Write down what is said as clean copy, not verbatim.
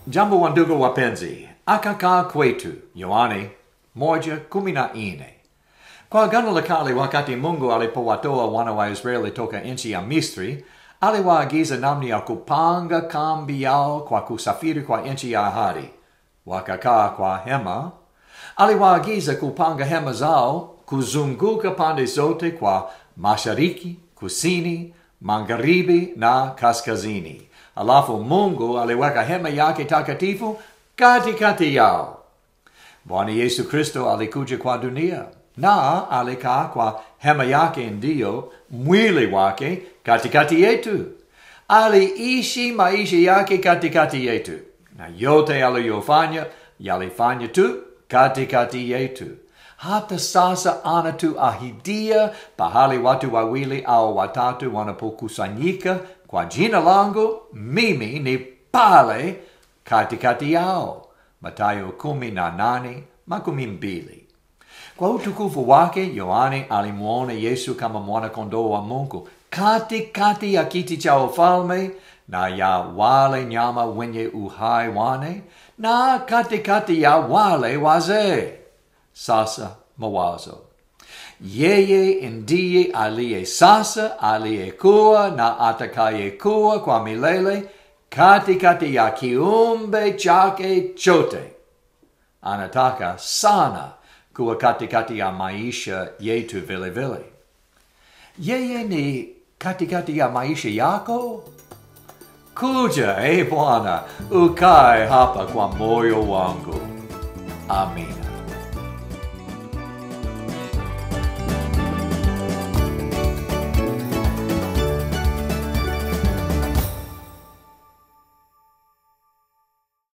Jambo wandugu wapenzi, akakaa kwetu, Yoane, moja kumi na nne. Kwa agano la kale wakati Mungu alipowatoa wana wa Israeli toka nchi ya Misri, aliwaagiza namna ya kupanga kambi yao kwa kusafiri kwa nchi ya ahadi. Wakakaa kwa hema. Aliwaagiza kupanga hema zao kuzunguka pande zote kwa mashariki, kusini, magharibi na kaskazini. Alafu Mungu aliweka hema yake takatifu katikati yao. Bwana Yesu Kristo alikuja kwa dunia na alikaa kwa hema yake, ndiyo mwili wake katikati yetu. Aliishi maisha yake katikati yetu, na yote aliyofanya yalifanya tu katikati yetu. Hata sasa anatuahidia, pahali watu wawili au watatu wanapokusanyika kwa jina langu, mimi ni pale katikati yao. Mathayo 18:12. Kwa utukufu wake, Yoane alimuona Yesu kama mwana-kondoo wa Mungu katikati ya kiti cha ufalme na ya wale nyama wenye uhai wane, na katikati ya wale wazee. Sasa mawazo. Yeye ndiye aliye sasa, aliyekuwa na atakayekuwa kwa milele, katikati ya kiumbe chake chote. Anataka sana kuwa katikati ya maisha yetu vile vile. Yeye ni katikati ya maisha yako? Kuja, Bwana, ukae hapa kwa moyo wangu. Amina.